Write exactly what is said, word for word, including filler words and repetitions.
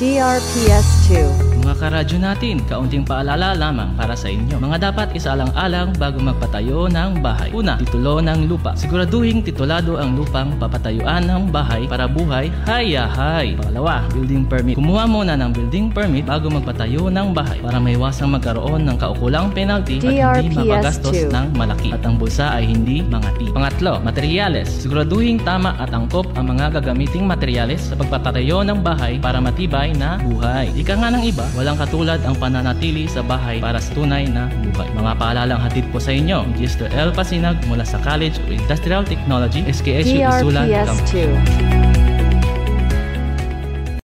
D R P S two. Mga karadyo natin, kaunting paalala lamang para sa inyo. Mga dapat isaalang-alang bago magpatayo ng bahay. Una, titulo ng lupa. Siguraduhin titulado ang lupang papatayuan ng bahay para buhay hayahay. Pangalawa, building permit. Kumuha muna ng building permit bago magpatayo ng bahay para maiwasang magkaroon ng kaukulang penalty at hindi mapagastos ng malaki at ang bulsa ay hindi mangati. Pangatlo, materyales. Siguraduhin tama at angkop ang mga gagamiting materyales sa pagpapatayo ng bahay para matibay na buhay. Ika nga ng iba, walang katulad ang pananatili sa bahay para sa tunay na buhay. Mga paalalang hatid po sa inyo, Mister L. Pasinag mula sa College of Industrial Technology, S K S U D R P S two.